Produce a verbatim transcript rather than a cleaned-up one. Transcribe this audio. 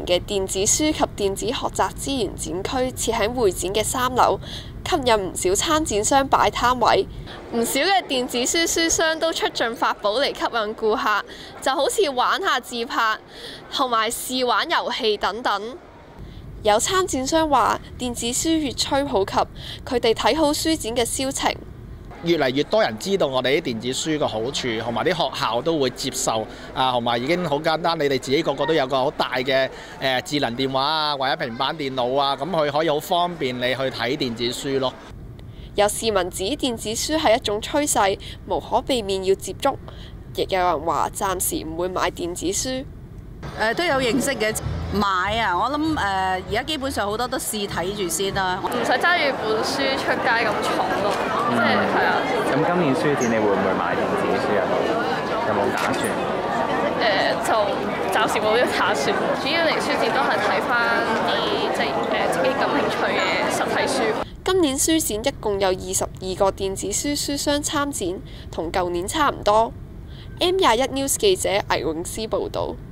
嘅電子書及電子學習資源展區設喺會展嘅三樓，吸引唔少參展商擺攤位。唔少嘅電子書書商都出盡法寶嚟吸引顧客，就好似玩下自拍同埋試玩遊戲等等。有參展商話：電子書越趨普及，佢哋睇好書展嘅銷情。 越嚟越多人知道我哋啲電子書嘅好處，同埋啲學校都會接受啊，同埋已經好簡單。你哋自己個個都有個好大嘅誒智能電話啊，或者平板電腦啊，咁佢可以好方便你去睇電子書咯。 有市民指電子書係一種趨勢，無可避免要接觸。亦有人話暫時唔會買電子書。 誒都有認識嘅，買啊！我諗誒而家基本上好多都試睇住先啦， 唔使揸住本書出街咁重咯，即係係啊。 咁今年書展你會唔會買電子書啊？有冇打算？ 誒、呃、就暫時冇呢個打算，主要嚟書展都係睇翻啲即係誒自己感興趣嘅實體書。 今年書展一共有二十二個電子書書商參展，同舊年差唔多。M 廿一 News 記者魏永思報導。